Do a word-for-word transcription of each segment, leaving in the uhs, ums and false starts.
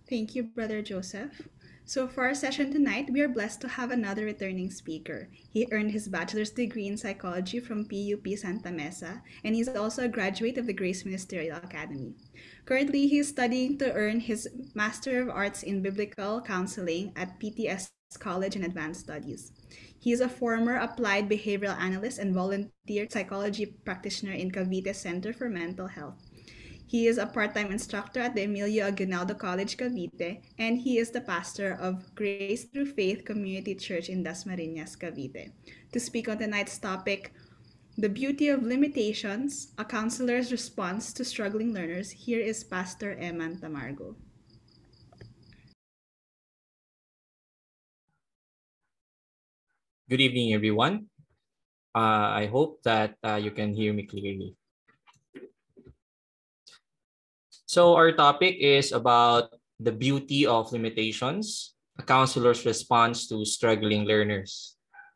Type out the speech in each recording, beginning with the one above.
Thank you, Brother Joseph. So, for our session tonight, we are blessed to have another returning speaker. He earned his bachelor's degree in psychology from P U P Santa Mesa, and he's also a graduate of the Grace Ministerial Academy. Currently, he is studying to earn his Master of Arts in Biblical Counseling at P T S College in Advanced Studies. He is a former applied behavioral analyst and volunteer psychology practitioner in Cavite Center for Mental Health. He is a part-time instructor at the Emilio Aguinaldo College, Cavite, and he is the pastor of Grace Through Faith Community Church in Dasmariñas, Cavite. To speak on tonight's topic, the beauty of limitations, a counselor's response to struggling learners, here is Pastor Eman Tamargo. Good evening, everyone. Uh, I hope that uh, you can hear me clearly. So our topic is about the beauty of limitations, a counselor's response to struggling learners.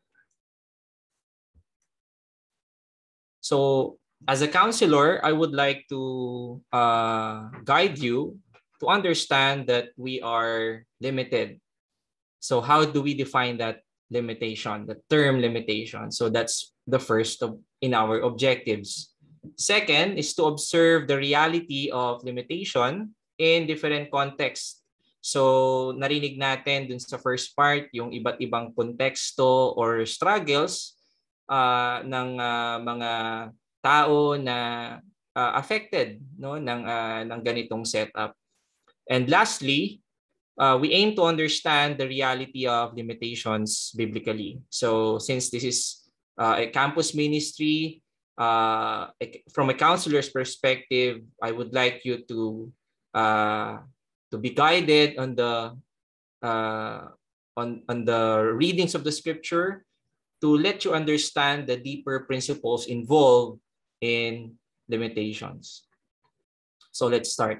So as a counselor, I would like to uh, guide you to understand that we are limited. So how do we define that limitation, the term limitation? So that's the first of, in our objectives. Second is to observe the reality of limitation in different contexts. So narinig natin dun sa first part yung iba't ibang konteksto or struggles uh, ng uh, mga tao na uh, affected no ng uh, ng ganitong setup. And lastly, uh, we aim to understand the reality of limitations biblically. So since this is uh, a campus ministry, uh, from a counselor's perspective, I would like you to uh, to be guided on the uh, on on the readings of the scripture to let you understand the deeper principles involved in limitations. So let's start.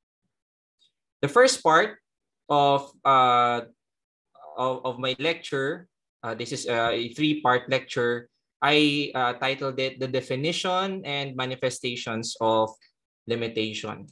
The first part of uh, of, of my lecture, uh, this is a three-part lecture. I uh, titled it "The Definition and Manifestations of Limitation."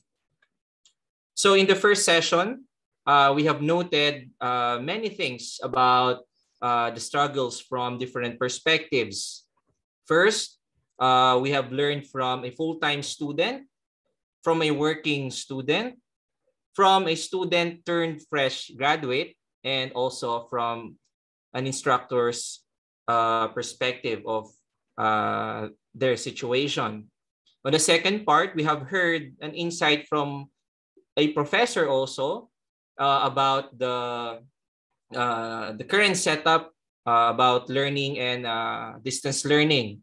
So in the first session, uh, we have noted uh, many things about uh, the struggles from different perspectives. First, uh, we have learned from a full-time student, from a working student, from a student turned fresh graduate, and also from an instructor's uh, perspective of uh, their situation. On the second part, we have heard an insight from a professor also uh, about the, uh, the current setup uh, about learning and uh, distance learning.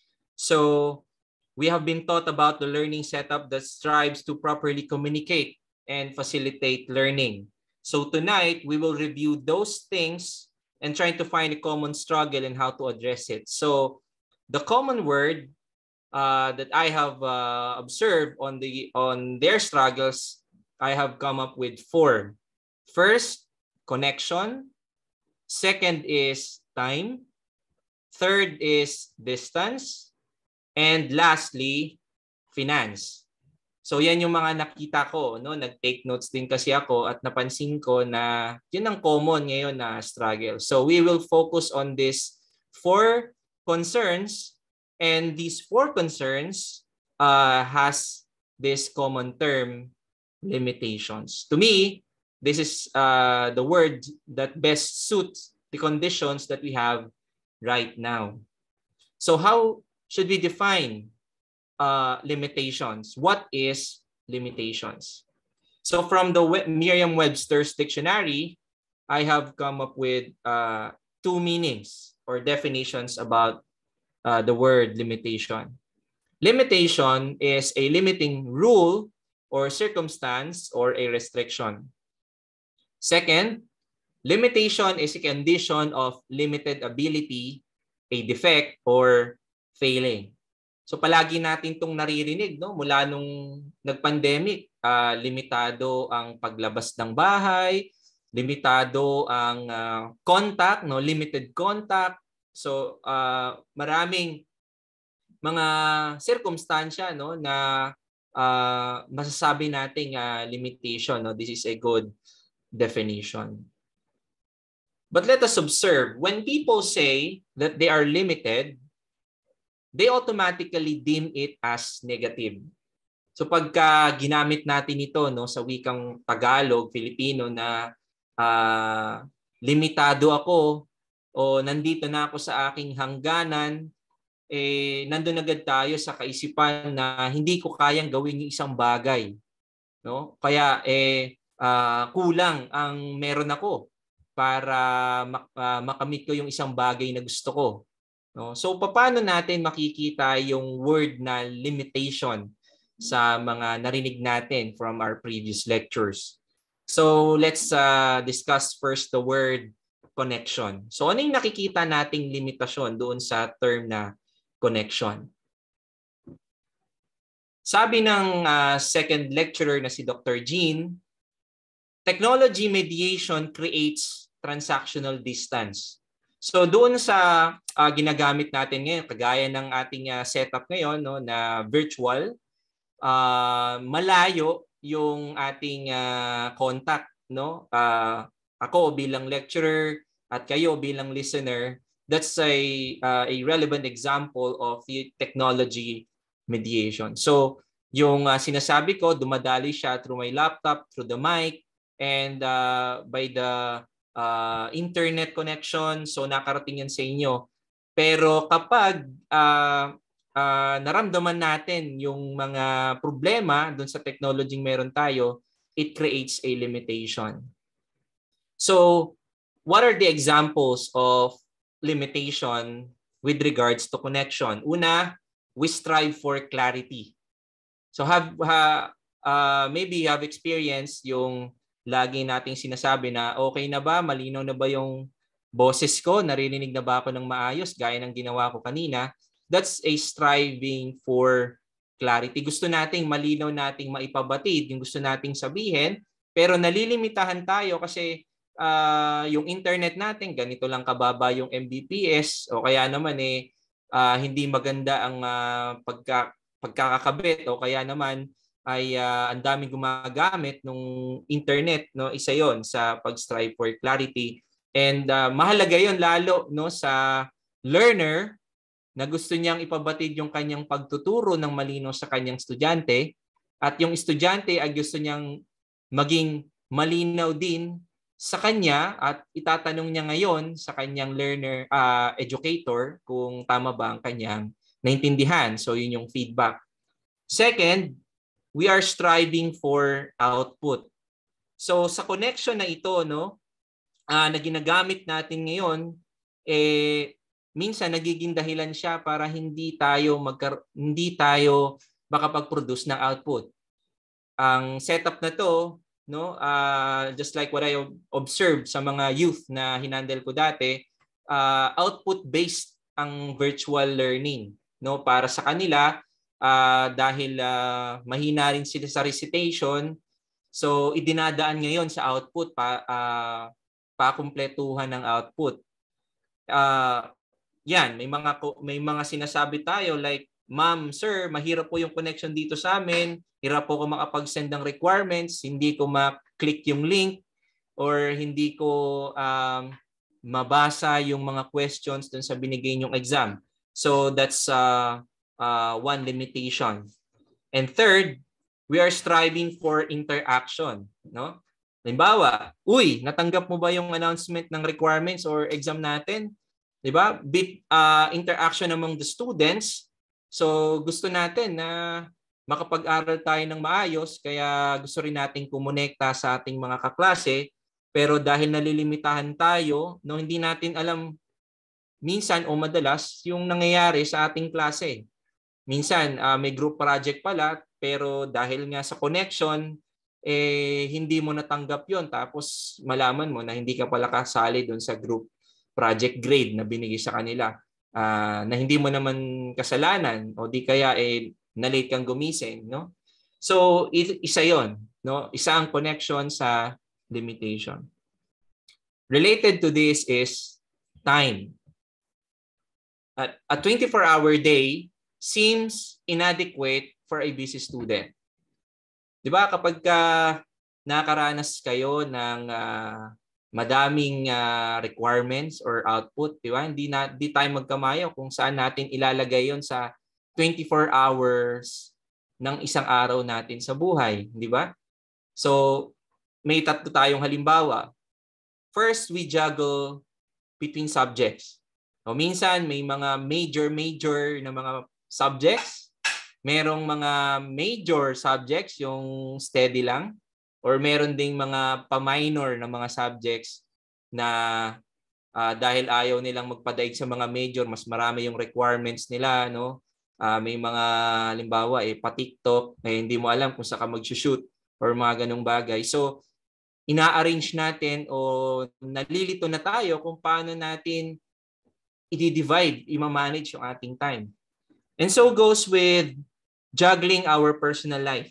So we have been taught about the learning setup that strives to properly communicate and facilitate learning. So tonight, we will review those things and trying to find a common struggle and how to address it. So the common word uh, that I have uh, observed on the on their struggles, I have come up with four. First, connection. Second is time. Third is distance. And lastly, finance. So yan yung mga nakita ko, no? Nag-take notes din kasi ako at napansin ko na yun ang common ngayon na struggle. So we will focus on these four concerns, and these four concerns uh, has this common term, limitations. To me, this is uh, the word that best suits the conditions that we have right now. So how should we define Uh, limitations? What is limitations? So from the Merriam-Webster's dictionary, I have come up with uh, two meanings or definitions about uh, the word limitation. Limitation is a limiting rule or circumstance or a restriction. Second, limitation is a condition of limited ability, a defect, or failing. So palagi natin itong naririnig, no? Mula nung nag-pandemic, uh, limitado ang paglabas ng bahay, limitado ang uh, contact, no? Limited contact. So uh, maraming mga sirkumstansya, no? na uh, masasabi nating uh, limitation. No? This is a good definition. But let us observe, when people say that they are limited, they automatically deem it as negative. So pagka ginamit natin ito no, sa wikang Tagalog, Filipino na uh, limitado ako o nandito na ako sa aking hangganan, eh, nandun agad tayo sa kaisipan na hindi ko kayang gawin yung isang bagay. No? Kaya eh, uh, kulang ang meron ako para mak- uh, makamit ko yung isang bagay na gusto ko. No? So paano natin makikita yung word na limitation sa mga narinig natin from our previous lectures? So let's uh, discuss first the word connection. So ano yung nakikita nating limitasyon doon sa term na connection? Sabi ng uh, second lecturer na si Doctor Jean, technology mediation creates transactional distance. So doon sa uh, ginagamit natin ngayon, kagaya ng ating uh, setup ngayon no, na virtual, uh, malayo yung ating uh, contact. No? Uh, ako bilang lecturer at kayo bilang listener, that's a, uh, a relevant example of the technology mediation. So yung uh, sinasabi ko, dumadali siya through my laptop, through the mic, and uh, by the uh, internet connection, so nakarating yan sa inyo. Pero kapag uh, uh, naramdaman natin yung mga problema dun sa technology meron tayo, it creates a limitation. So, what are the examples of limitation with regards to connection? Una, we strive for clarity. So, have uh, uh, maybe you have experienced yung lagi nating sinasabi na okay na ba, malinaw na ba yung boses ko, naririnig na ba ako ng maayos gaya ng ginawa ko kanina? That's a striving for clarity. Gusto nating malinaw nating maipabatid yung gusto nating sabihin, pero nalilimitahan tayo kasi Uh, yung internet natin, ganito lang kababa yung M B P S o kaya naman eh uh, hindi maganda ang uh, pagka, pagkakakabit o kaya naman ay uh, ang daming gumagamit ng internet. No? Isa yon sa pag-strive for clarity. And uh, mahalaga yon lalo no, sa learner na gusto niyang ipabatid yung kanyang pagtuturo ng malinaw sa kanyang estudyante at yung estudyante ay gusto niyang maging malinaw din sa kanya at itatanong niya ngayon sa kanyang learner, uh, educator kung tama ba ang kanyang naintindihan. So yun yung feedback. Second, we are striving for output. So sa connection na ito, no, uh, na ginagamit natin ngayon, eh, minsan nagiging dahilan siya para hindi tayo magkar- hindi tayo makapag-produce ng output. Ang setup na to, no, uh, just like what I observed sa mga youth na hinandle ko dati, uh, output-based ang virtual learning. No, para sa kanila, uh, dahil uh, mahina rin sila sa recitation, so idinadaan ngayon sa output, pa, uh, pakumpletuhan ng output. Uh, yan, may mga, may mga sinasabi tayo like, ma'am, sir, mahirap po yung connection dito sa amin. Hirap po ko makapag-send ng requirements. Hindi ko ma-click yung link or hindi ko um, mabasa yung mga questions dun sa binigay nyong exam. So that's uh, uh, one limitation. And third, we are striving for interaction. No? Halimbawa, uy, natanggap mo ba yung announcement ng requirements or exam natin? Diba? Bit, uh, interaction among the students. So gusto natin na makapag-aral tayo ng maayos, kaya gusto rin nating kumonekta sa ating mga kaklase, pero dahil nalilimitahan tayo, no, hindi natin alam minsan o madalas yung nangyayari sa ating klase. Minsan uh, may group project pala, pero dahil nga sa connection, eh, hindi mo natanggap yon, tapos malaman mo na hindi ka pala kasali doon sa group project grade na binigay sa kanila. Uh, na hindi mo naman kasalanan o di kaya eh na-late kang gumising, no? So isa 'yon, no? Isa ang connection sa limitation. Related to this is time. At a twenty-four hour day seems inadequate for a busy student. 'Di ba kapag ka nakaranas kayo ng uh, madaming uh, requirements or output, 'di ba? Hindi na di tayo magkamayo kung saan natin ilalagay 'yon sa twenty-four hours ng isang araw natin sa buhay, 'di ba? So, may tatlo tayong halimbawa. First, we juggle between subjects. O minsan may mga major major na mga subjects, merong mga major subjects yung steady lang, or meron ding mga pa-minor na mga subjects na uh, dahil ayaw nilang magpadaig sa mga major, mas marami yung requirements nila, no? Uh, may mga halimbawa eh pa-TikTok, eh, hindi mo alam kung saan ka mag-shoot or mga ganung bagay. So, ina-arrange natin o nalilito na tayo kung paano natin i-divide, i-manage yung ating time. And so goes with juggling our personal life.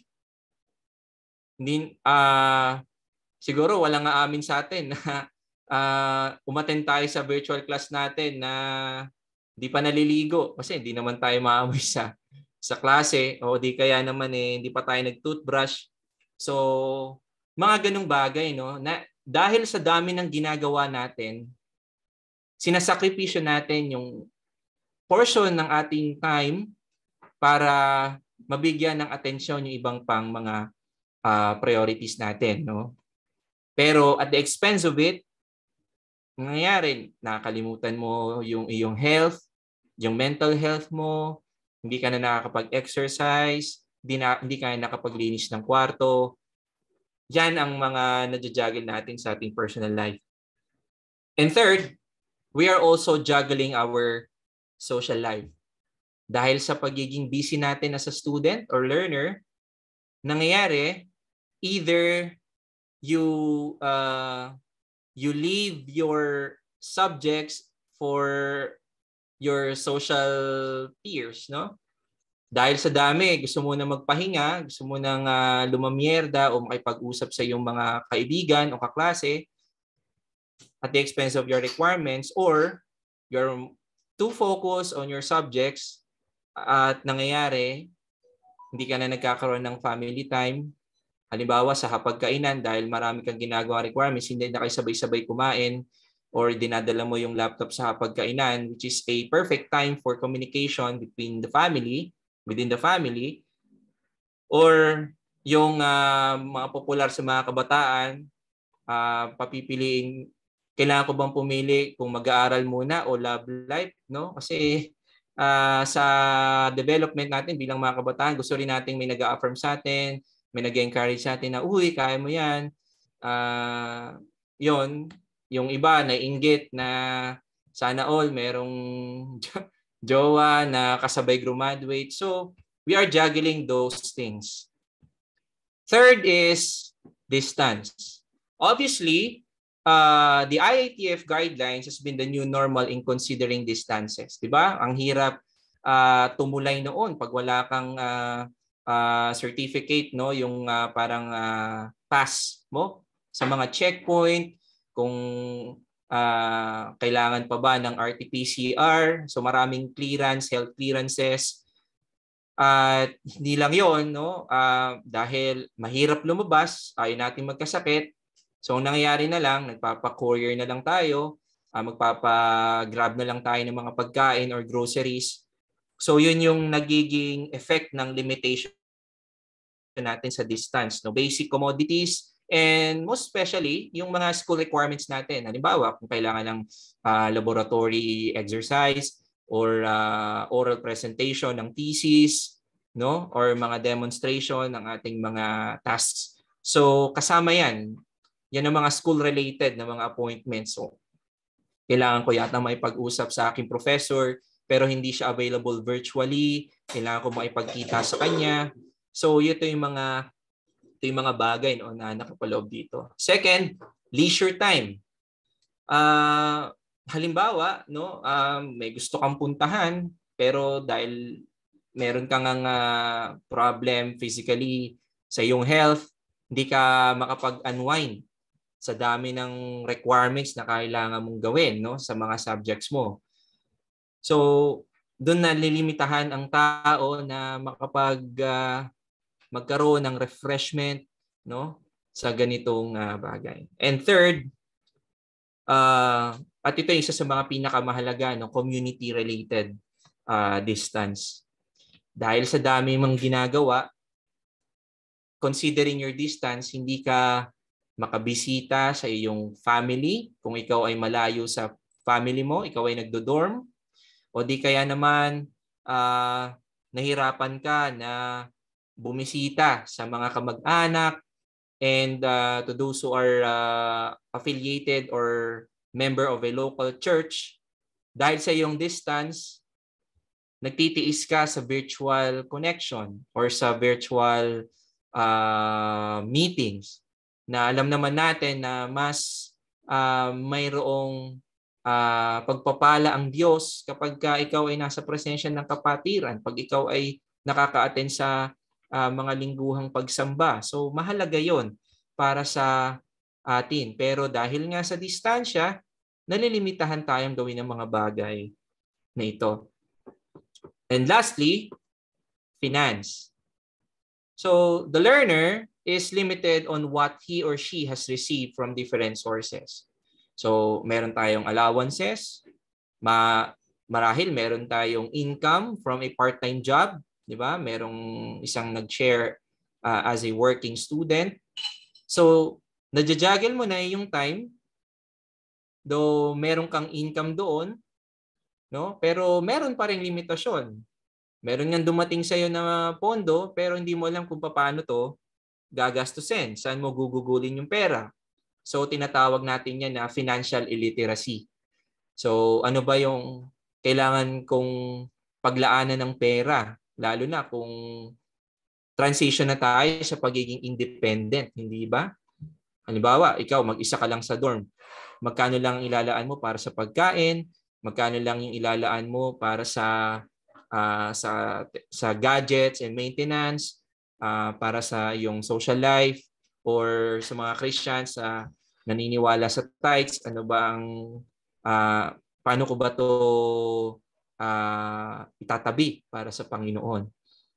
Hindi, uh, siguro walang aamin sa atin na uh, umattend tayo sa virtual class natin na di pa naliligo kasi hindi naman tayo maamoy sa, sa klase, o di kaya naman eh, hindi pa tayo nag-toothbrush. So, mga ganung bagay, no? Na dahil sa dami ng ginagawa natin, sinasakripisyo natin yung portion ng ating time para mabigyan ng atensyon yung ibang pang mga uh, priorities natin, no? Pero at the expense of it, nangyayari, nakakalimutan mo yung iyong health, yung mental health mo, hindi ka na nakakapag-exercise, hindi, na, hindi ka na nakapaglinis ng kwarto. Yan ang mga nadjajuggle natin sa ating personal life. And third, we are also juggling our social life. Dahil sa pagiging busy natin as a student or learner, nangyayari, either you uh, you leave your subjects for your social peers, no? Dahil sa dami, gusto mo na magpahinga, gusto mo nang uh, lumamierda o makipag-usap sa iyong mga kaibigan o kaklase at the expense of your requirements, or you're too focused on your subjects at nangyayari, hindi ka na nagkakaroon ng family time. Halimbawa sa hapagkainan, dahil marami kang ginagawa requirements, hindi na kayo sabay-sabay kumain, or dinadala mo yung laptop sa hapagkainan, which is a perfect time for communication between the family, within the family, or yung uh, mga popular sa mga kabataan, uh, papipiliin, kailangan ko bang pumili kung mag-aaral muna o love life, no? Kasi uh, sa development natin bilang mga kabataan, gusto rin natin may nag-a-affirm sa atin, may nag-encourage sa atin na, uy, kaya mo yan. Uh, yun, yung iba naiinggit na sana all merong jowa na kasabay graduate. So, we are juggling those things. Third is distance. Obviously, uh, the I A T F guidelines has been the new normal in considering distances. Diba? Ang hirap uh, tumulay noon pag wala kang uh, uh, certificate, no? Yung uh, parang uh, pass mo sa mga checkpoint, kung Uh, kailangan pa ba ng R T P C R, so maraming clearance, health clearances. At uh, hindi lang yon, no? Uh, dahil mahirap lumabas, ayaw natin magkasakit. So ang nangyayari na lang, nagpapa-courier na lang tayo, uh, magpapa-grab na lang tayo ng mga pagkain or groceries. So yun yung nagiging effect ng limitation natin sa distance, no? Basic commodities, and most especially, yung mga school requirements natin. Halimbawa, kung kailangan ng uh, laboratory exercise or uh, oral presentation ng thesis, no? Or mga demonstration ng ating mga tasks. So, kasama yan. Yan ang mga school-related na mga appointments. So, kailangan ko yata maipag-usap sa aking professor, pero hindi siya available virtually. Kailangan ko maipagkita sa kanya. So, ito yung mga ito yung mga bagay, no, na nakapaloob dito. Second, leisure time. Uh, halimbawa, no, uh, may gusto kang puntahan, pero dahil meron kang uh, problem physically sa iyong health, hindi ka makapag-unwind sa dami ng requirements na kailangan mong gawin, no, sa mga subjects mo. So, doon na lilimitahan ang tao na makapag uh, magkaroon ng refreshment, no, sa ganitong uh, bagay. And third, uh, at ito ay isa sa mga pinakamahalaga, no, community-related uh, distance. Dahil sa dami mong ginagawa, considering your distance, hindi ka makabisita sa iyong family. Kung ikaw ay malayo sa family mo, ikaw ay nagdo-dorm, o di kaya naman uh, nahirapan ka na bumisita sa mga kamag-anak, and uh, to those who are uh, affiliated or member of a local church, dahil sa iyong distance, nagtitiis ka sa virtual connection or sa virtual uh, meetings, na alam naman natin na mas uh, mayroong uh, pagpapala ang Diyos kapag ka ikaw ay nasa presensya ng kapatiran, pag ikaw ay nakaka-attend sa uh, mga lingguhang pagsamba. So mahalaga yon para sa atin. Pero dahil nga sa distansya, nalilimitahan tayong gawin ng mga bagay na ito. And lastly, finance. So the learner is limited on what he or she has received from different sources. So meron tayong allowances, ma marahil meron tayong income from a part-time job, di ba? Merong isang nag-share uh, as a working student. So nadjajaggle mo na yung time, though meron kang income doon, no? Pero meron pa ring limitasyon. Meron nga dumating sa iyo na pondo, pero hindi mo alam kung paano to gagastusin, saan mo gugugulin yung pera. So tinatawag natin yan na financial illiteracy. So ano ba yung kailangan kong paglaanan ng pera, lalo na kung transition na tayo sa pagiging independent, hindi ba? Halimbawa, ikaw mag-isa ka lang sa dorm. Magkano lang ilalaan mo para sa pagkain? Magkano lang yung ilalaan mo para sa uh, sa sa gadgets and maintenance, uh, para sa yung social life, or sa mga Christians uh, naniniwala sa tithes, ano ba ang uh, paano ko ba to uh, itatabi para sa Panginoon?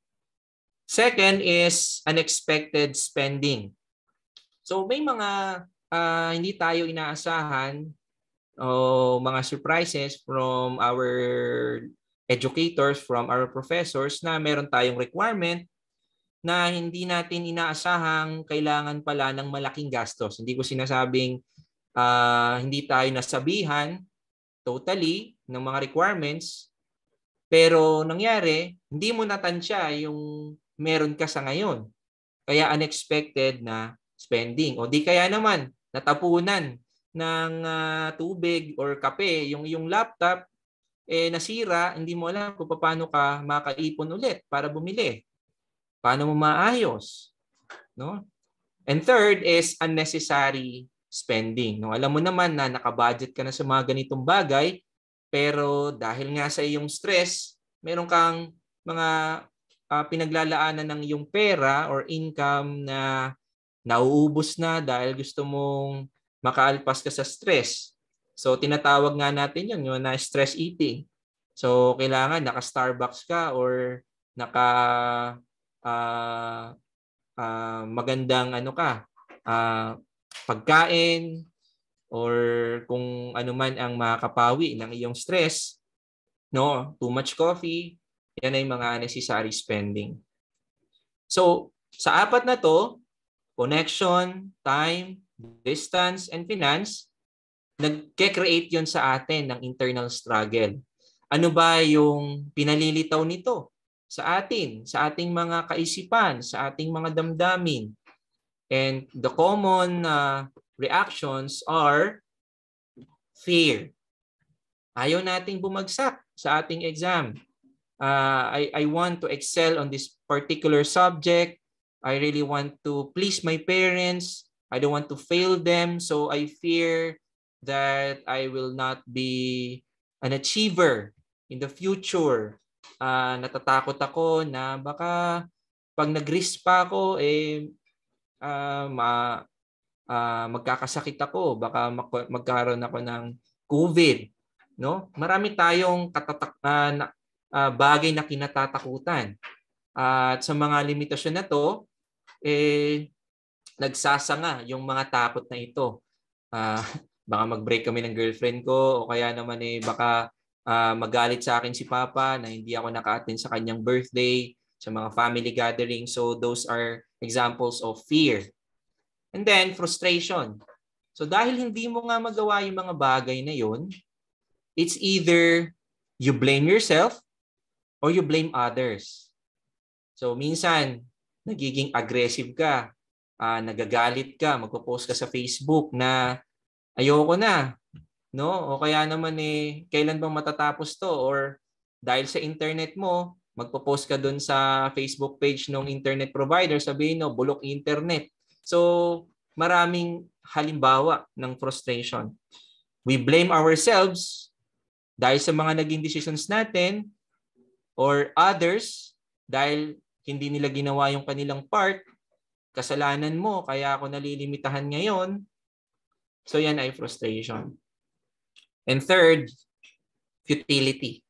Second is unexpected spending. So may mga uh, hindi tayo inaasahan o mga surprises from our educators, from our professors, na meron tayong requirement na hindi natin inaasahang kailangan pala ng malaking gastos. Hindi ko sinasabing uh, hindi tayo nasabihan totally ng mga requirements, pero nangyari, hindi mo natansya yung meron ka sa ngayon. Kaya unexpected na spending. O di kaya naman, natapunan ng uh, tubig or kape, yung yung laptop, eh nasira, hindi mo alam kung paano ka makaipon ulit para bumili. Paano mo maayos? No? And third is unnecessary spending. No? Alam mo naman na nakabudget ka na sa mga ganitong bagay, pero dahil nga sa iyong stress, meron kang mga uh, pinaglalaanan ng iyong pera or income na nauubos na dahil gusto mong makaalpas ka sa stress. So tinatawag nga natin yun, yung na stress eating. So kailangan naka-Starbucks ka or naka uh, uh, magandang ano ka, uh, pagkain, or kung ano man ang makakapawi ng iyong stress, no, too much coffee, yan ay mga unnecessary spending. So sa apat na to, connection, time, distance, and finance, nagke-create yon sa atin ng internal struggle. Ano ba yung pinalilitaw nito sa atin, sa ating mga kaisipan, sa ating mga damdamin? And the common uh, reactions are fear. Ayaw nating bumagsak sa ating exam. Uh, I, I want to excel on this particular subject. I really want to please my parents. I don't want to fail them. So I fear that I will not be an achiever in the future. Uh, natatakot ako na baka pag nag-risk pa ako, eh, uh, ma, uh, magkakasakit ako. Baka mag- magkaroon ako ng COVID. No? Marami tayong katatak uh, na, uh, bagay na kinatatakutan. Uh, at sa mga limitasyon na to, eh, nagsasanga yung mga takot na ito. Uh, baka mag-break kami ng girlfriend ko o kaya naman eh baka uh, magalit sa akin si Papa na hindi ako naka-attend sa kanyang birthday, sa mga family gatherings. So those are examples of fear. And then frustration. So dahil hindi mo nga magawa yung mga bagay na yun, it's either you blame yourself or you blame others. So minsan, nagiging aggressive ka, uh, nagagalit ka, magpo-post ka sa Facebook na ayoko na, no? O kaya naman eh, kailan bang matatapos to? Or dahil sa internet mo, magpo-post ka dun sa Facebook page ng internet provider, sabihin no, bulok internet. So maraming halimbawa ng frustration. We blame ourselves dahil sa mga naging decisions natin or others dahil hindi nila ginawa yung kanilang part. Kasalanan mo, kaya ako nalilimitahan ngayon. So yan ay frustration. And third, futility.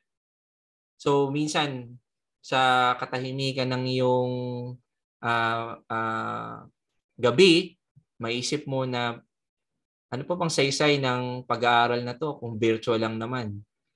So minsan sa katahimikan ng iyong uh, uh, gabi, maisip mo na ano pa bang saysay ng pag-aaral na to kung virtual lang naman.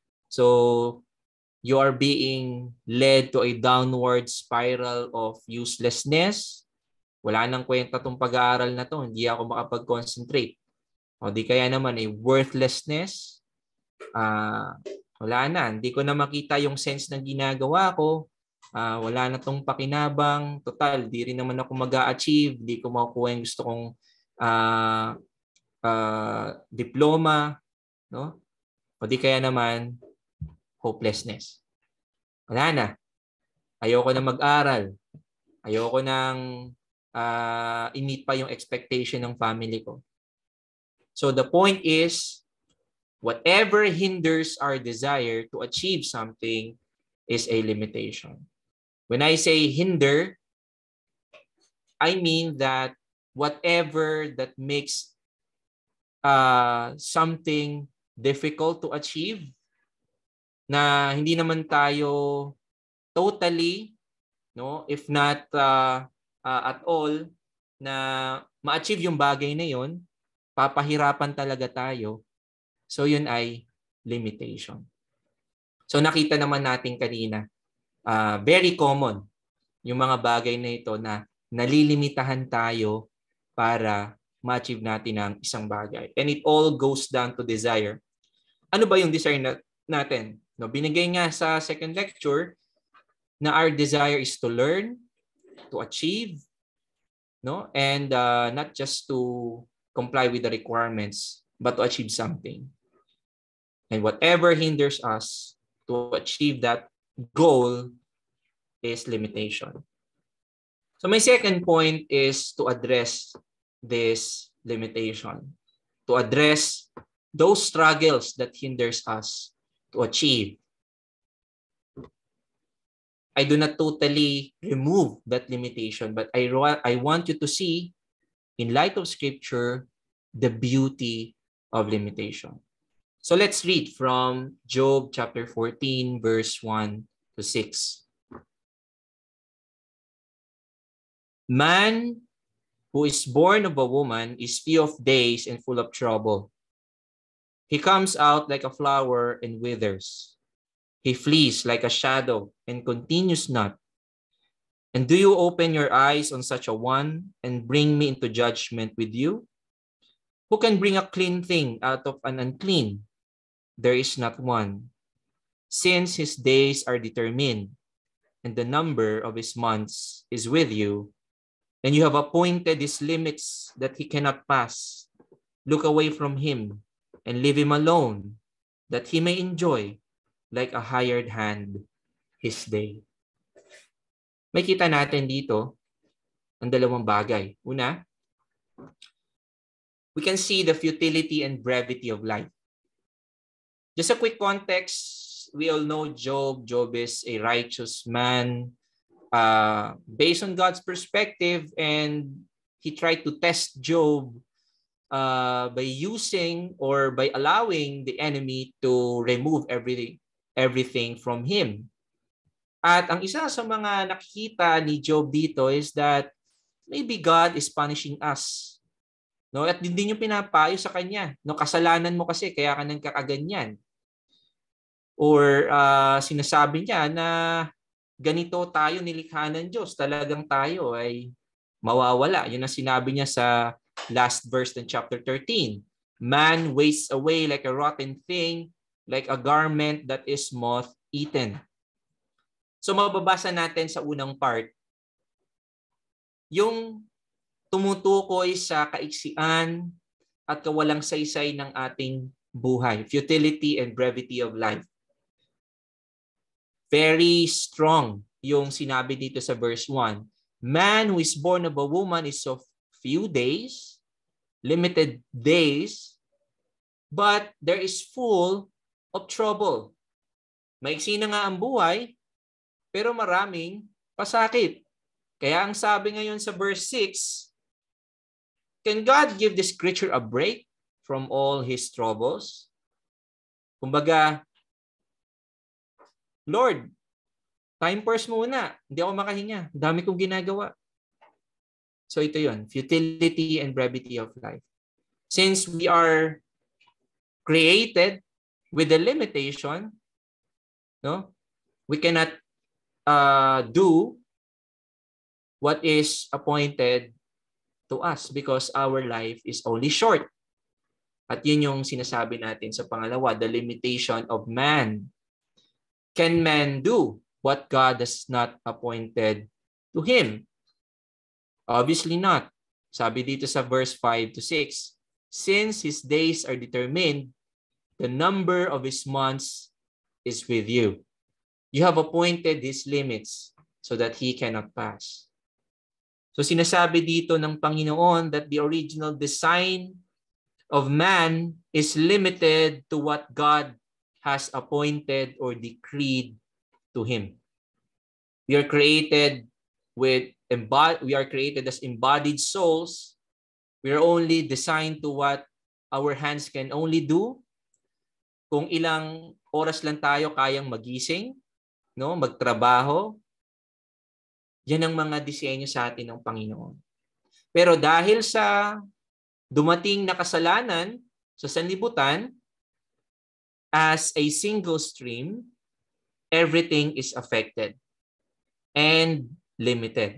So you are being led to a downward spiral of uselessness. Wala nang kwenta tong pag-aaral na to, hindi ako makapag-concentrate. O di kaya naman ay worthlessness. Uh, wala na, hindi ko na makita yung sense ng ginagawa ko. Uh, wala na tong pakinabang. Total, di rin naman ako mag-a-achieve. Di ko makukuha yung gusto kong uh, uh, diploma. No? O di kaya naman, hopelessness. Wala na. Ayoko na mag-aral. Ayoko nang uh, i-meet pa yung expectation ng family ko. So the point is, whatever hinders our desire to achieve something is a limitation. When I say hinder, I mean that whatever that makes uh, something difficult to achieve, na hindi naman tayo totally, no, if not uh, uh, at all, na ma-achieve yung bagay na yon, papahirapan talaga tayo. So yun ay limitation. So nakita naman natin kanina, uh, very common yung mga bagay na ito na nalilimitahan tayo para ma-achieve natin ang isang bagay. And it all goes down to desire. Ano ba yung desire na, natin? No, binigay nga sa second lecture na our desire is to learn, to achieve, no, and uh, not just to comply with the requirements, but to achieve something. And whatever hinders us to achieve that goal is limitation. So my second point is to address this limitation, to address those struggles that hinders us to achieve. I do not totally remove that limitation, but I, I want you to see, in light of Scripture, the beauty of limitation. So let's read from Job chapter fourteen, verse one to six. Man who is born of a woman is few of days and full of trouble. He comes out like a flower and withers. He flees like a shadow and continues not. And do you open your eyes on such a one and bring me into judgment with you? Who can bring a clean thing out of an unclean? There is not one. Since his days are determined, and the number of his months is with you, and you have appointed his limits that he cannot pass, look away from him and leave him alone, that he may enjoy, like a hired hand, his day. May kita natin dito ang dalawang bagay. Una, we can see the futility and brevity of life. Just a quick context, we all know Job. Job is a righteous man uh, based on God's perspective, and he tried to test Job uh, by using or by allowing the enemy to remove everything, everything from him. At ang isa sa mga nakikita ni Job dito is that maybe God is punishing us. No, at hindi niyo pinapayo sa kanya. No, kasalanan mo kasi kaya ka nang kakaganyan. Or uh, sinasabi niya na ganito tayo nilikha ng Diyos. Talagang tayo ay mawawala. Yun ang sinabi niya sa last verse ng chapter thirteen. Man wastes away like a rotten thing, like a garment that is moth-eaten. So mababasa natin sa unang part, yung tumutukoy sa kaiksian at kawalang saysay ng ating buhay. Futility and brevity of life. Very strong yung sinabi dito sa verse one. Man who is born of a woman is of few days, limited days, but there is full of trouble. Maiksi na nga ang buhay, pero maraming pasakit. Kaya ang sabi ngayon sa verse six, can God give this creature a break from all his troubles? Kumbaga, Lord, time first muna. Hindi ako makahinga. Dami kong ginagawa. So ito yun, futility and brevity of life. Since we are created with a limitation, no, we cannot uh, do what is appointed to us because our life is only short. At yun yung sinasabi natin sa pangalawa, the limitation of man. Can man do what God has not appointed to him? Obviously not. Sabi dito sa verse five to six, since his days are determined, the number of his months is with you. You have appointed his limits so that he cannot pass. So sinasabi dito ng Panginoon that the original design of man is limited to what God has appointed or decreed to him. We are created with embod- we are created as embodied souls. We are only designed to what our hands can only do. Kung ilang oras lang tayo kayang magising, no, magtrabaho, yan ang mga disenyo sa atin ng Panginoon. Pero dahil sa dumating na kasalanan sa sanlibutan, as a single stream, everything is affected and limited.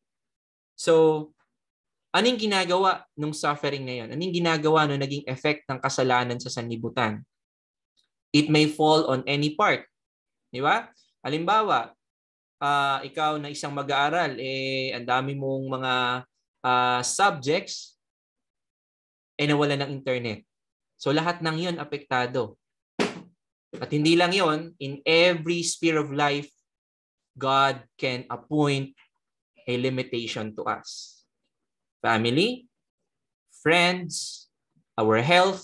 So, anong ginagawa ng suffering na yun? Anong ginagawa nung naging effect ng kasalanan sa sanlibutan? It may fall on any part. Di ba? Halimbawa, uh, ikaw na isang mag-aaral, eh, ang dami mong mga uh, subjects, eh nawala ng internet. So lahat ng yun apektado. At hindi lang yun, in every sphere of life, God can appoint a limitation to us. Family, friends, our health,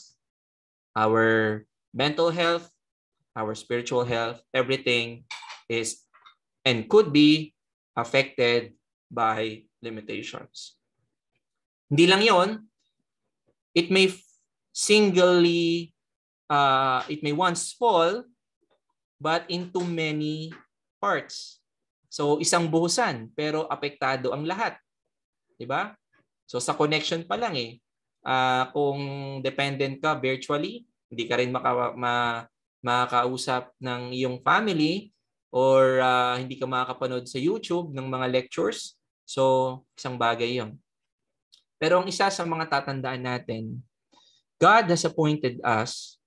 our mental health, our spiritual health, everything is and could be affected by limitations. Hindi lang yon, it may singly, uh, it may once fall, but into many parts. So isang buhusan, pero apektado ang lahat. Diba? So sa connection pa lang eh, uh, kung dependent ka virtually, hindi ka rin maka, ma, makakausap ng iyong family or uh, hindi ka makakapanood sa YouTube ng mga lectures. So isang bagay yun. Pero ang isa sa mga tatandaan natin, God has appointed us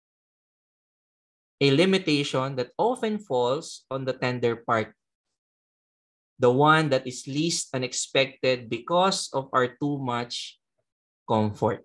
a limitation that often falls on the tender part. The one that is least unexpected because of our too much comfort.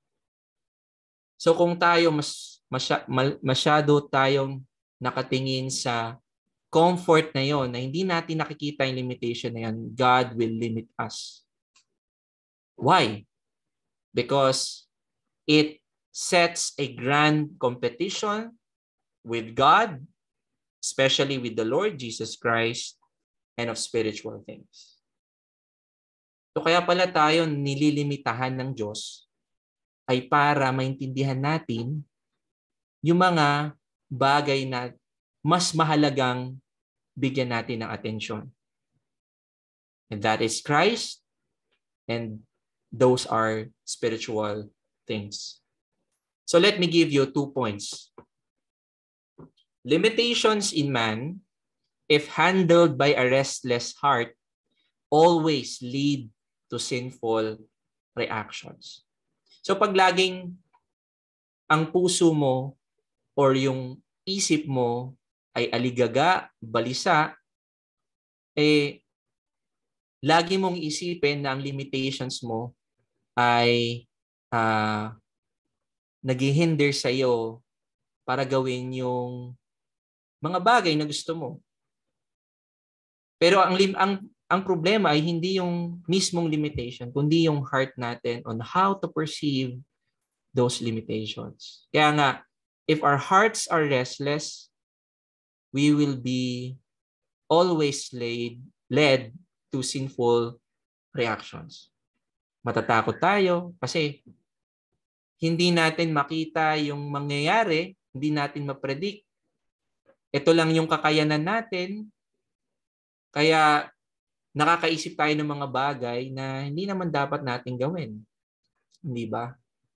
So kung tayo mas masya, masyado tayong nakatingin sa comfort na yon, na hindi natin nakikita yung limitation na yan, God will limit us. Why? Because it sets a grand competition with God, especially with the Lord Jesus Christ, and of spiritual things. So kaya pala tayo nililimitahan ng Diyos ay para maintindihan natin yung mga bagay na mas mahalagang bigyan natin ng atensyon. And that is Christ, And those are spiritual things. So let me give you two points. Limitations in man, if handled by a restless heart, always lead to sinful reactions. So pag laging ang puso mo or yung isip mo ay aligaga, balisa, eh lagi mong isipin na ang limitations mo ay uh, naghihinder sa iyo para gawin yung mga bagay na gusto mo. Pero ang lim ang ang problema ay hindi yung mismong limitation, kundi yung heart natin on how to perceive those limitations. Kaya nga, if our hearts are restless, we will be always led, led to sinful reactions. Matatakot tayo kasi hindi natin makita yung mangyayari, hindi natin ma-predict. Ito lang yung kakayanan natin, kaya nakakaisip tayo ng mga bagay na hindi naman dapat natin gawin. Hindi ba?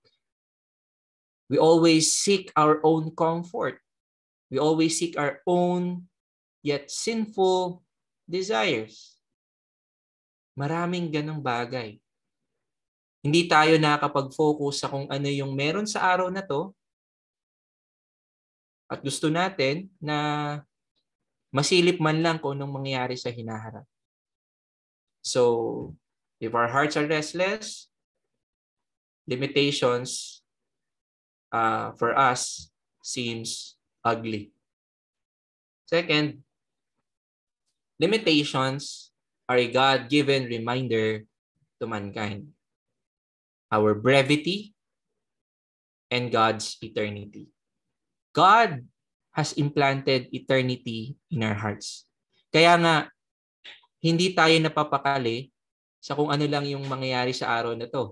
We always seek our own comfort. We always seek our own yet sinful desires. Maraming ganang bagay. Hindi tayo nakakapag-focus sa kung ano yung meron sa araw na to at gusto natin na masilip man lang kung anong mangyayari sa hinaharap. So, if our hearts are restless, limitations uh, for us seems ugly. Second, limitations are a God-given reminder to mankind. Our brevity and God's eternity. God has implanted eternity in our hearts. Kaya nga, hindi tayo napapakali sa kung ano lang yung mangyayari sa araw na to.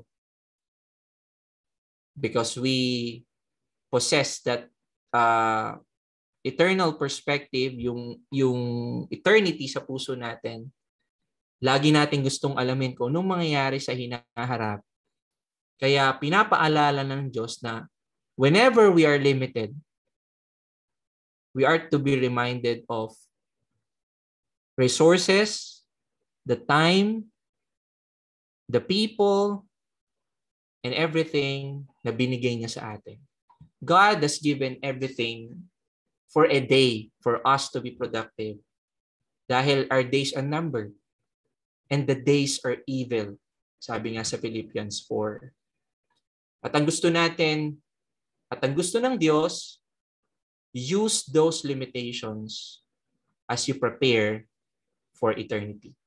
Because we possess that uh, eternal perspective, yung, yung eternity sa puso natin, lagi natin gustong alamin kung anong mangyayari sa hinaharap. Kaya pinapaalala ng Diyos na whenever we are limited, we are to be reminded of resources, the time, the people, and everything na binigay niya sa atin. God has given everything for a day for us to be productive. Dahil our days are numbered and the days are evil. Sabi nga sa Philippians four. At ang gusto natin, at ang gusto ng Diyos, use those limitations as you prepare for eternity.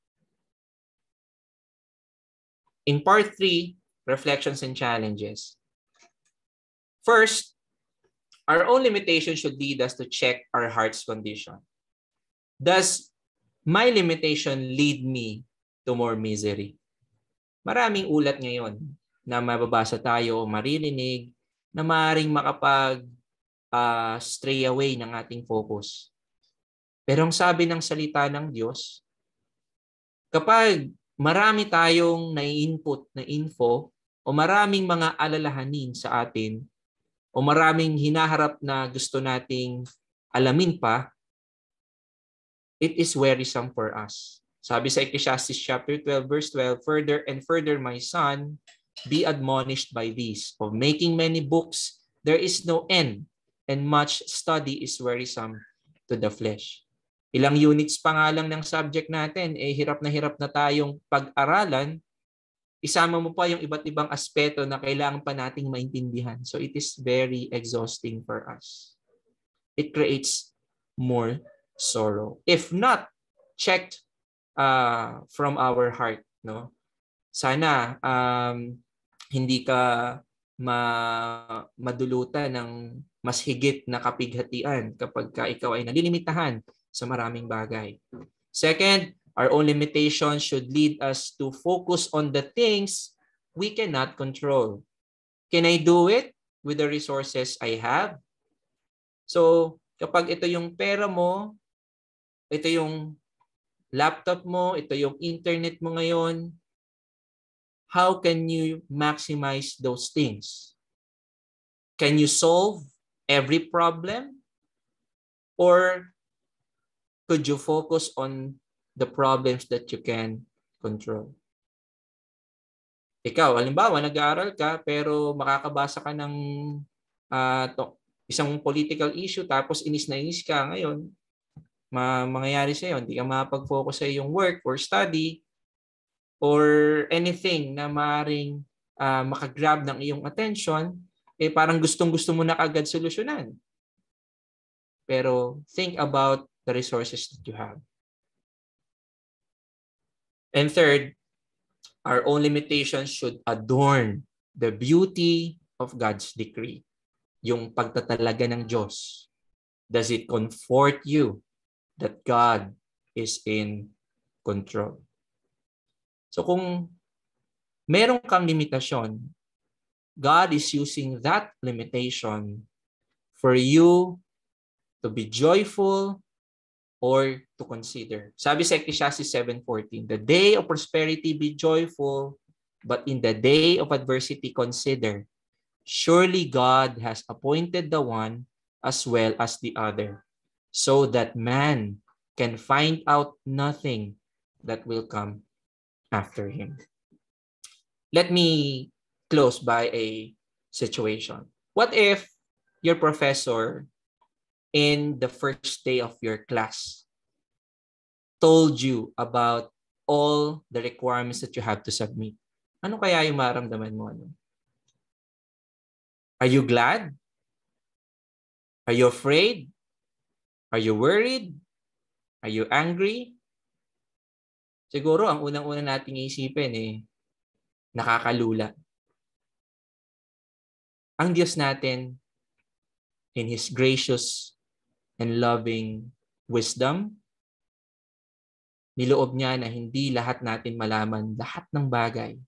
In part three, reflections and challenges. First, our own limitations should lead us to check our heart's condition. Does my limitation lead me to more misery? Maraming ulat ngayon na mababasa tayo o maririnig na maaaring makapag uh, stray away ng ating focus. Pero ang sabi ng salita ng Diyos, kapag marami tayong nai-input na info o maraming mga alalahanin sa atin o maraming hinaharap na gusto nating alamin pa, it is wearisome for us. Sabi sa Ecclesiastes chapter twelve verse twelve, further and further, my son, be admonished by these. Of making many books, there is no end, and much study is wearisome to the flesh. Ilang units pa nga lang ng subject natin, eh hirap na hirap na tayong pag-aralan, isama mo pa yung iba't ibang aspeto na kailangan pa nating maintindihan. So it is very exhausting for us. It creates more sorrow. If not checked uh, from our heart, no? Sana um, hindi ka ma madulutan ng mas higit na kapighatian kapag ka ikaw ay nalilimitahan sa maraming bagay. Second, our own limitations should lead us to focus on the things we cannot control. Can I do it with the resources I have? So, kapag ito yung pera mo, ito yung laptop mo, ito yung internet mo ngayon, how can you maximize those things? Can you solve every problem? Or could you focus on the problems that you can control? Ikaw, halimbawa, nag-aaral ka pero makakabasa ka ng uh, to, isang political issue tapos inis na inis ka ngayon, ma mangyayari sa'yo, hindi ka makapag-focus sa iyong work or study or anything na maaaring uh, makagrab ng iyong attention, eh parang gustong-gusto mo na kagad solusyonan. Pero think about the resources that you have. And third, our own limitations should adorn the beauty of God's decree. Yung pagtatalaga ng Diyos. Does it comfort you that God is in control? So kung meron kang limitasyon, God is using that limitation for you to be joyful or to consider. Sabi sa Ecclesiastes seven fourteen, the day of prosperity be joyful, but in the day of adversity consider. Surely God has appointed the one as well as the other, so that man can find out nothing that will come after him. Let me close by a situation. What if your professor in the first day of your class told you about all the requirements that you have to submit? Ano kaya yung maramdaman mo? Ano? Are you glad? Are you afraid? Are you worried? Are you angry? Siguro ang unang-una nating isipin eh, nakakalula. Ang Diyos natin, in His gracious and loving wisdom, niloob niya na hindi lahat natin malaman lahat ng bagay.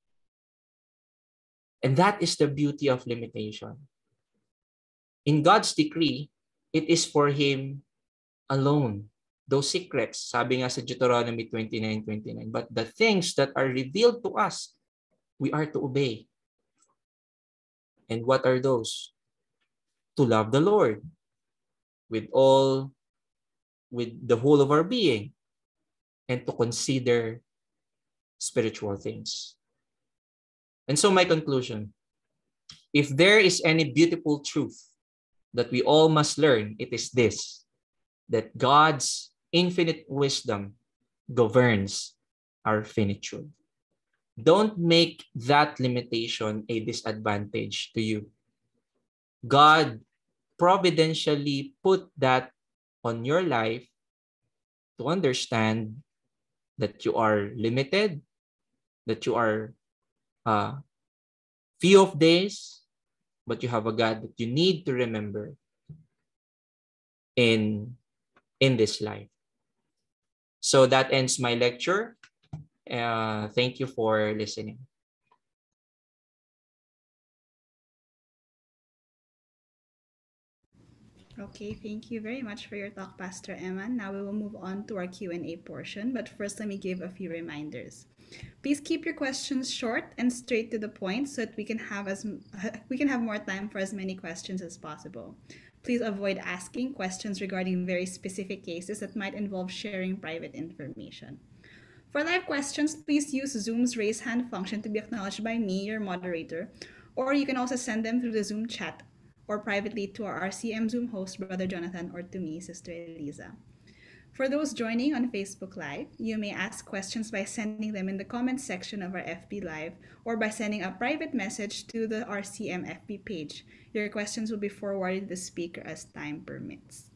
And that is the beauty of limitation. In God's decree, it is for Him alone. Those secrets, sabi nga sa Deuteronomy twenty-nine twenty-nine, but the things that are revealed to us, we are to obey. And what are those? To love the Lord with all, with the whole of our being, and to consider spiritual things. And so my conclusion, if there is any beautiful truth that we all must learn, it is this, that God's infinite wisdom governs our finitude. Don't make that limitation a disadvantage to you. God providentially put that on your life to understand that you are limited, that you are uh, few of days, but you have a God that you need to remember in, in this life. So that ends my lecture. Uh, thank you for listening. Okay, thank you very much for your talk, Pastor Eman. Now we will move on to our Q and A portion, but first let me give a few reminders. Please keep your questions short and straight to the point so that we can have as we can have more time for as many questions as possible. Please avoid asking questions regarding very specific cases that might involve sharing private information. For live questions, please use Zoom's raise hand function to be acknowledged by me, your moderator, or you can also send them through the Zoom chat or privately to our R C M Zoom host, Brother Jonathan, or to me, Sister Eliza. For those joining on Facebook Live, you may ask questions by sending them in the comments section of our F B Live or by sending a private message to the R C M F B page. Your questions will be forwarded to the speaker as time permits.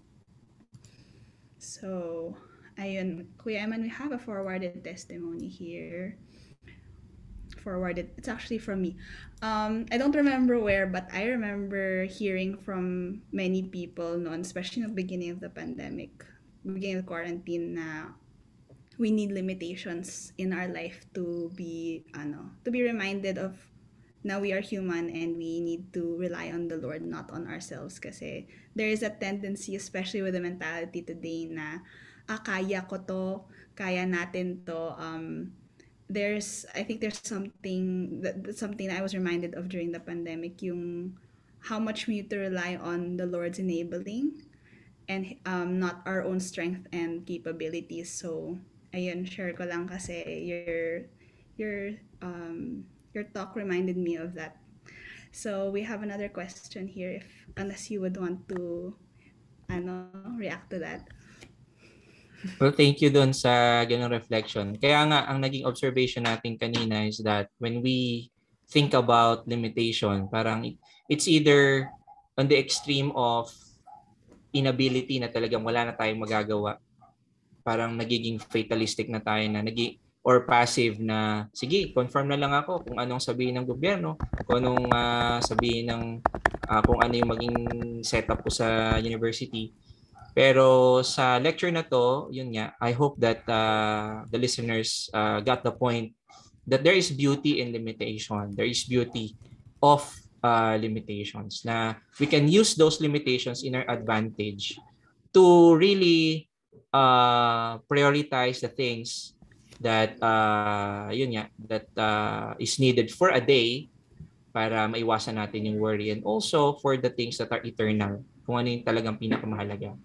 So, ayun, Kuya Eman, we have a forwarded testimony here. Forwarded, it's actually from me. Um, I don't remember where, but I remember hearing from many people noon, especially in the beginning of the pandemic, beginning of quarantine, na we need limitations in our life to be, ano, to be reminded of na we are human and we need to rely on the Lord, not on ourselves. Kasi there is a tendency, especially with the mentality today, na ah, kaya ko to, kaya natin to, um, there's I think there's something that that's something I was reminded of during the pandemic, yung how much we need to rely on the Lord's enabling and um, not our own strength and capabilities. So ayun, share ko lang kasi your your um your talk reminded me of that. So we have another question here, if unless you would want to ano react to that. Well, thank you dun sa ganung reflection. Kaya nga, ang naging observation natin kanina is that when we think about limitation, parang it's either on the extreme of inability na talagang wala na tayong magagawa. Parang nagiging fatalistic na tayo na naging or passive na sige, confirm na lang ako kung anong sabihin ng gobyerno, kung anong uh, sabihin ng uh, kung ano yung maging setup ko sa university. Pero sa lecture na to, yun nga, I hope that uh, the listeners uh, got the point that there is beauty in limitation. There is beauty of uh, limitations na we can use those limitations in our advantage to really uh, prioritize the things that uh, yun nga, that uh, is needed for a day para maiwasan natin yung worry, and also for the things that are eternal, kung ano yung talagang pinakamahalaga.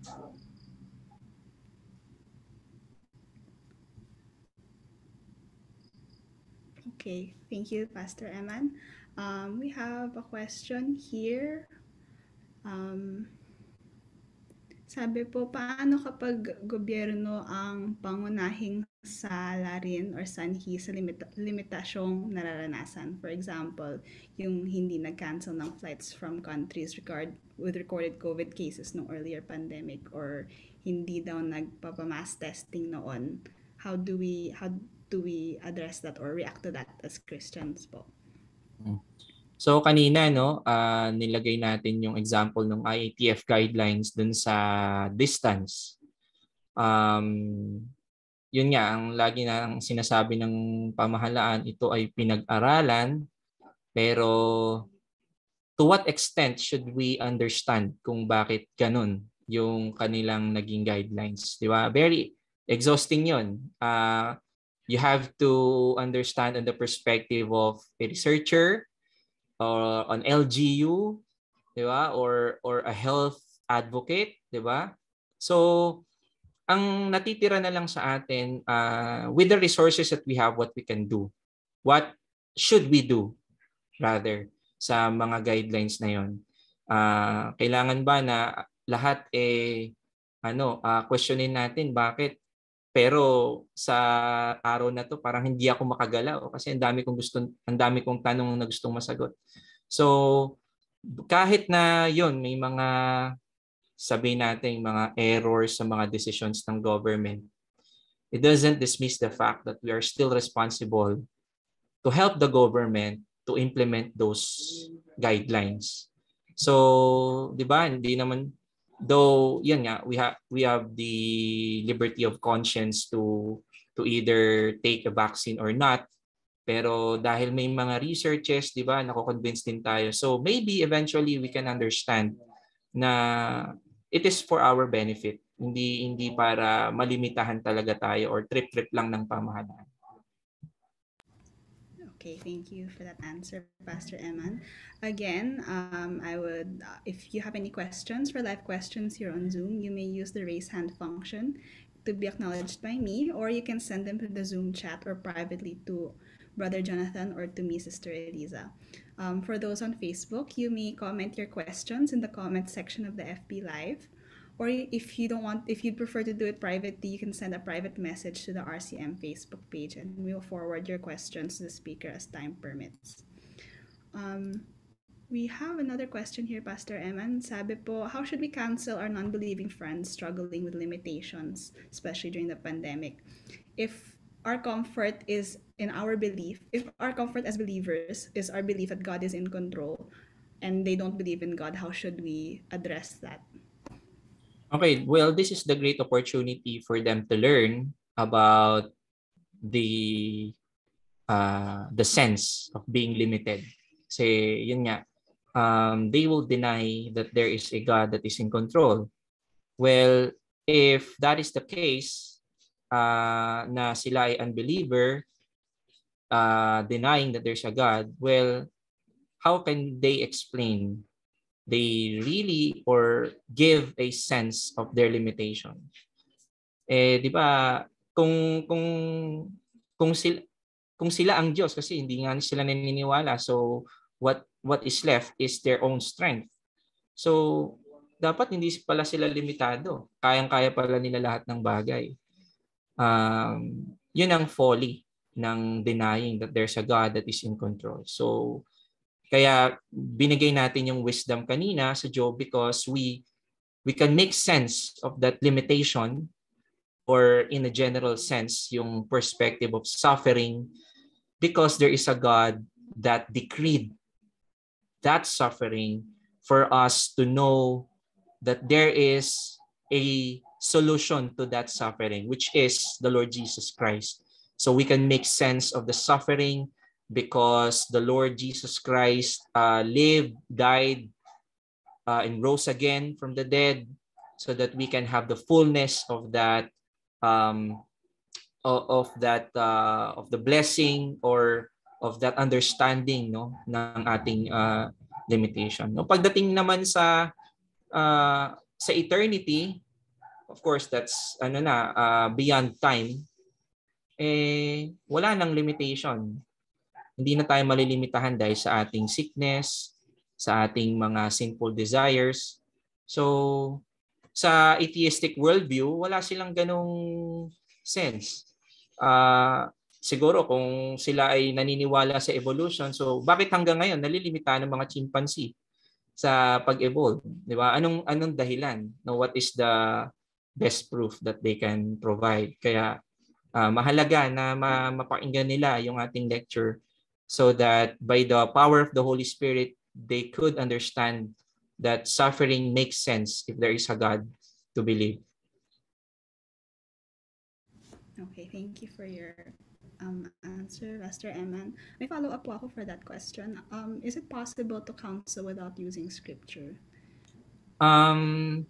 Okay, thank you, Pastor Eman. Um, we have a question here. Um, Sabi po, paano kapag gobyerno ang pangunahing salarin or sanhi sa limita- limitasyong nararanasan? For example, yung hindi nag-cancel ng flights from countries record, with recorded COVID cases no earlier pandemic, or hindi daw nagpapamass testing noon. How do we how do we address that or react to that as Christians po? So kanina no, uh, nilagay natin yung example ng I A T F guidelines dun sa distance. Um, yun nga, ang lagi na ang sinasabi ng pamahalaan, ito ay pinag-aralan, pero to what extent should we understand kung bakit ganun yung kanilang naging guidelines, di ba? Very exhausting yun. Uh, you have to understand on the perspective of a researcher, or an L G U, 'di ba? Or or a health advocate, 'di ba? So, ang natitira na lang sa atin, uh, with the resources that we have, what we can do. What should we do rather sa mga guidelines na 'yon? Uh, kailangan ba na lahat eh ano, uh, questionin natin bakit, pero sa araw na to parang hindi ako makagalaw kasi ang dami kong gusto, ang dami kong tanong na gustong masagot. So kahit na 'yon may mga sabihin natin mga errors sa mga decisions ng government, it doesn't dismiss the fact that we are still responsible to help the government to implement those guidelines. So, 'di ba? Hindi naman, though yan nga, we have we have the liberty of conscience to to either take a vaccine or not, pero dahil may mga researches, 'di ba, nako-convince din tayo. So maybe eventually we can understand na it is for our benefit, hindi hindi para malimitahan talaga tayo or trip-trip lang ng pamahalaan. Okay, thank you for that answer, Pastor Eman. Again, um, I would, uh, if you have any questions for live questions here on Zoom, you may use the raise hand function to be acknowledged by me, or you can send them to the Zoom chat or privately to Brother Jonathan or to me, Sister Eliza. Um, for those on Facebook, you may comment your questions in the comment section of the F B Live. Or if you don't want, if you'd prefer to do it privately, you can send a private message to the R C M Facebook page and we'll forward your questions to the speaker as time permits. Um, we have another question here, Pastor Eman. Sabi po, how should we counsel our non-believing friends struggling with limitations, especially during the pandemic? If our comfort is in our belief, if our comfort as believers is our belief that God is in control and they don't believe in God, how should we address that? Okay, well, this is the great opportunity for them to learn about the uh, the sense of being limited. Kasi yun nga, um, they will deny that there is a God that is in control. Well, if that is the case, uh, na sila ay unbeliever, uh, denying that there's a God, well, how can they explain? They really or give a sense of their limitation. Eh, di ba, kung kung kung sila kung sila ang Diyos kasi hindi nga sila naniniwala. So what what is left is their own strength. So dapat hindi pala sila limitado. Kayang-kaya pala nila lahat ng bagay. Um, yun ang folly ng denying that there's a God that is in control. So kaya binigay natin yung wisdom kanina sa Job because we we can make sense of that limitation, or in a general sense yung perspective of suffering, because there is a God that decreed that suffering for us to know that there is a solution to that suffering, which is the Lord Jesus Christ. So we can make sense of the suffering because the Lord Jesus Christ uh, lived, died, uh, and rose again from the dead, so that we can have the fullness of that um, of that uh, of the blessing, or of that understanding, no, ng ating uh, limitation. No, pagdating naman sa uh, sa eternity, of course that's ano na uh, beyond time, eh wala nang limitation. Hindi na tayo malilimitahan dahil sa ating sickness, sa ating mga sinful desires. So sa atheistic worldview, wala silang ganong sense. Uh, siguro kung sila ay naniniwala sa evolution, so bakit hanggang ngayon nalilimitahan ng mga chimpanzee sa pag-evolve, di ba? Anong anong dahilan? No, what is the best proof that they can provide? Kaya uh, mahalaga na ma- mapakinggan nila yung ating lecture, so that by the power of the Holy Spirit, they could understand that suffering makes sense if there is a God to believe. Okay, thank you for your um, answer, Pastor Eman. May follow-up po ako for that question. Um, is it possible to counsel without using scripture? Um,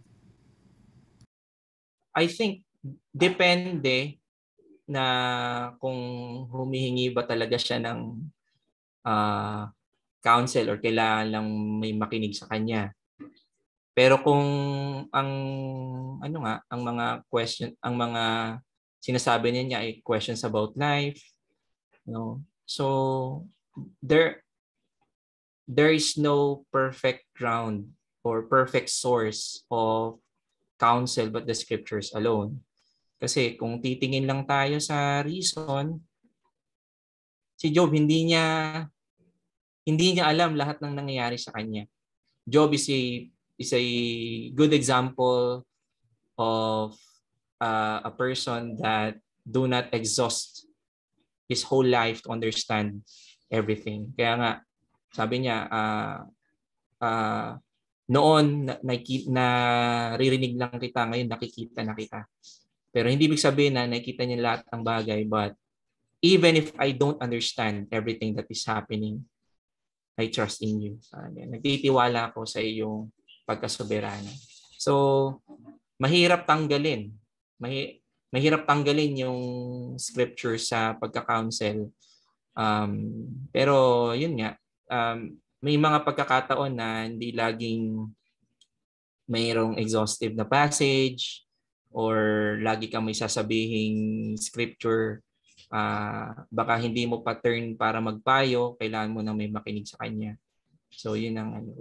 I think depende na kung humihingi ba talaga siya ng uh, counsel or kailangan lang may makinig sa kanya. Pero kung ang ano nga, ang mga question, ang mga sinasabi niya ay questions about life, you know. So there there is no perfect ground or perfect source of counsel but the scriptures alone. Kasi kung titingin lang tayo sa reason, si Job hindi niya hindi niya alam lahat ng nangyayari sa kanya. Job is a is a good example of uh, a person that do not exhaust his whole life to understand everything. Kaya nga sabi niya uh, uh, noon na, na, na ririnig lang kita, ngayon nakikita na kita. Pero hindi ibig sabihin na nakikita niya lahat ng bagay, but even if I don't understand everything that is happening, I trust in you. Uh, nagtitiwala ako sa iyong pagkasoberano. So, mahirap tanggalin. Mahi, mahirap tanggalin yung scripture sa pagka-counsel. Um, pero yun nga, um, may mga pagkakataon na hindi laging mayroong exhaustive na passage or lagi kang may sasabihing scripture. Uh, baka hindi mo pa turn para magpayo, kailangan mo nang may makinig sa kanya. So yun ang ano.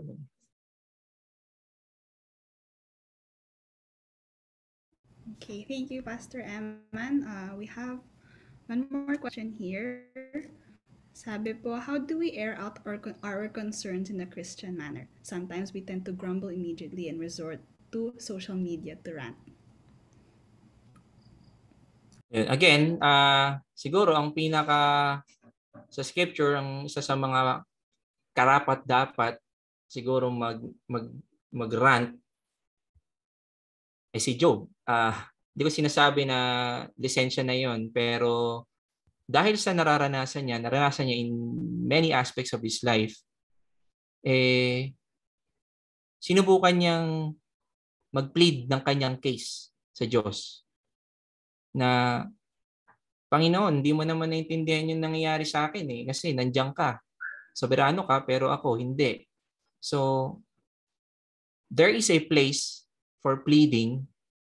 Okay, thank you, Pastor Eman. Uh, we have one more question here. Sabi po, how do we air out our, our concerns in a Christian manner? Sometimes we tend to grumble immediately and resort to social media to rant. Again, uh, siguro ang pinaka sa scripture, ang isa sa mga karapat dapat siguro mag mag mag-rant ay si Job. Uh, di ko sinasabi na lisensya na yon, pero dahil sa nararanasan niya, naranasan niya in many aspects of his life, eh, sinubukan niyang mag-plead ng kanyang case sa Diyos na Panginoon, hindi mo naman naintindihan yung nangyayari sa akin eh, kasi nandiyan ka. Soberano ka, pero ako hindi. So, there is a place for pleading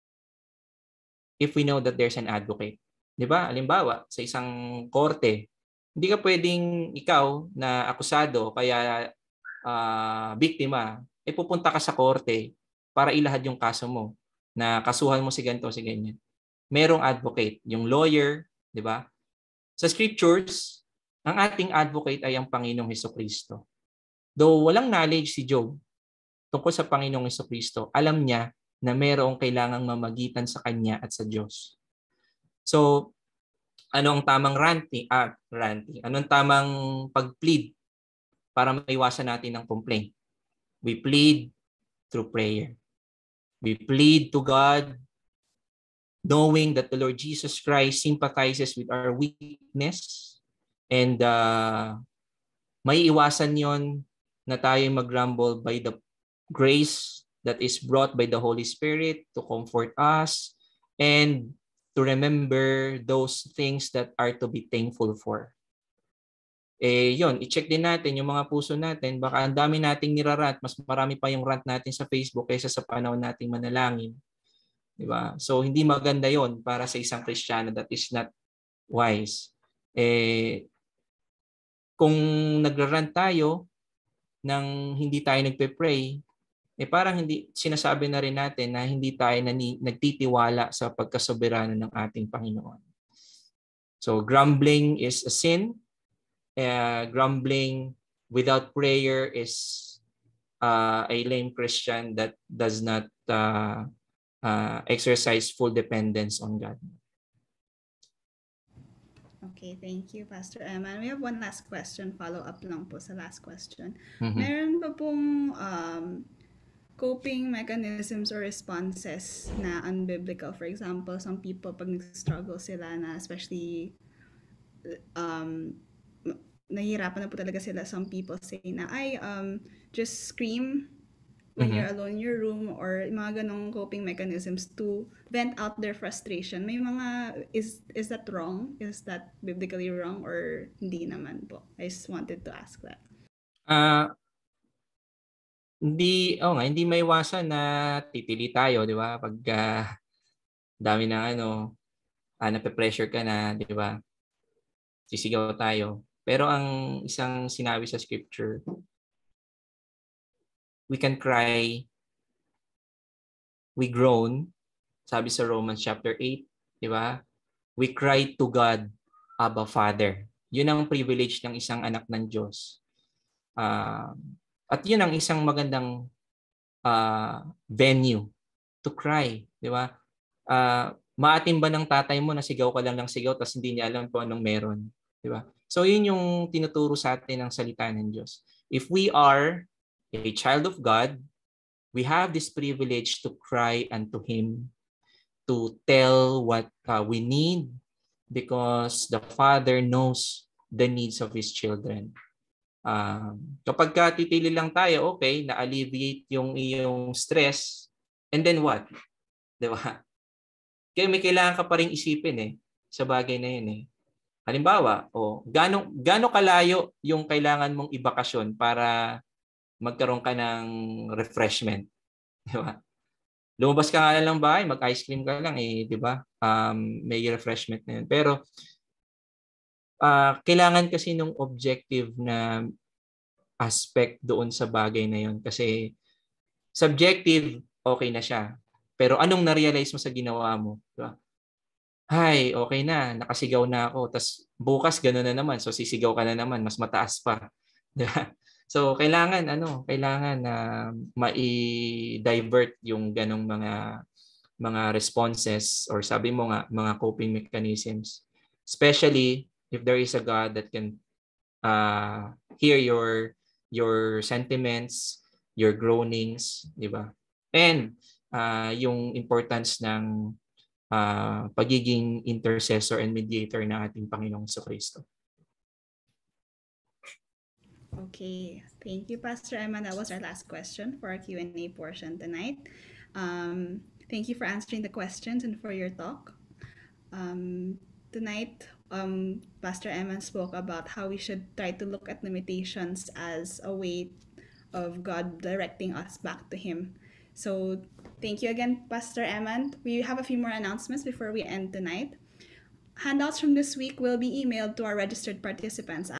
if we know that there's an advocate. Di ba? Halimbawa, sa isang korte, hindi ka pwedeng ikaw na akusado kaya uh, biktima, eh pupunta ka sa korte para ilahad yung kaso mo na kasuhan mo si ganito, si ganyan. Merong advocate, yung lawyer, di ba? Sa scriptures, ang ating advocate ay ang Panginoong Hesukristo. Though walang knowledge si Job tungkol sa Panginoong Hesukristo, alam niya na mayroong kailangang mamagitan sa kanya at sa Diyos. So, ano ang tamang ranting? Ah, ranting. Anong tamang pag-plead para maiwasan natin ng complaint? We plead through prayer. We plead to God knowing that the Lord Jesus Christ sympathizes with our weakness and uh, may iwasan yon na tayo mag-grumble by the grace that is brought by the Holy Spirit to comfort us and to remember those things that are to be thankful for. Eh yon, i-check din natin yung mga puso natin. Baka ang dami nating nirarant, mas marami pa yung rant natin sa Facebook kaysa sa panahon nating manalangin. Diba? So hindi maganda yon para sa isang Kristiyano. That is not wise. Eh kung nagrarant tayo nang hindi tayo nagpe-pray, eh parang hindi sinasabi na rin natin na hindi tayo nani, nagtitiwala sa pagkasoberano ng ating Panginoon. So grumbling is a sin. Uh, grumbling without prayer is uh, a lame Christian that does not uh, uh, exercise full dependence on God. Okay, thank you, Pastor Emma. We have one last question, follow-up lang po sa last question. Mm-hmm. Meron pa pong um, coping mechanisms or responses na unbiblical? For example, some people, pag nag-struggle sila na especially um, nahihirapan na po talaga sila, some people say na, ay, um, just scream when mm-hmm. you're alone in your room, or mga ganong coping mechanisms to vent out their frustration. May mga, is is that wrong? Is that biblically wrong or hindi naman po? I just wanted to ask that. Uh, hindi, oh nga, hindi maiwasan na titili tayo, di ba? Pag uh, dami ng ano, uh, nape-pressure ka na, di ba? Sisigaw tayo. Pero ang isang sinabi sa scripture, we can cry, we groan, sabi sa Romans chapter eight, di ba? We cry to God, Abba Father. Yun ang privilege ng isang anak ng Diyos. Uh, at yun ang isang magandang uh, venue to cry, di ba? Uh, maatim ba ng tatay mo na sigaw ka lang ng sigaw tapos hindi niya alam kung anong meron, di ba? So yun yung tinuturo sa atin ng salita ng Diyos. If we are a child of God, we have this privilege to cry unto Him, to tell what uh, we need, because the Father knows the needs of His children. Um, kapag ka titili lang tayo, okay, na-alleviate yung iyong stress, and then what? Diba? Kaya may kailangan ka pa rin isipin eh, sa bagay na yun eh. Halimbawa, oh, gaano, gaano kalayo yung kailangan mong ibakasyon para magkaroon ka ng refreshment? Diba? Lumabas ka nga lang ng bahay, mag-ice cream ka lang eh, di ba? Um, may refreshment na yun. Pero, uh, kailangan kasi nung objective na aspect doon sa bagay na yun. Kasi, subjective, okay na siya. Pero anong na-realize mo sa ginawa mo? Diba? Hay, okay na, nakasigaw na ako. Tapos bukas gano'n na naman. So sisigaw ka na naman, mas mataas pa. Diba? So kailangan ano, kailangan na uh, mai-divert yung ganong mga mga responses, or sabi mo nga mga coping mechanisms. Especially if there is a God that can uh, hear your your sentiments, your groanings, di ba? And uh, yung importance ng Uh, pagiging intercessor and mediator ng ating Panginoong Jesucristo. Okay, thank you, Pastor Emma. That was our last question for our Q and A portion tonight. Um, thank you for answering the questions and for your talk. Um, tonight, um, Pastor Eman spoke about how we should try to look at limitations as a way of God directing us back to Him. So, thank you again, Pastor Eman. We have a few more announcements before we end tonight. Handouts from this week will be emailed to our registered participants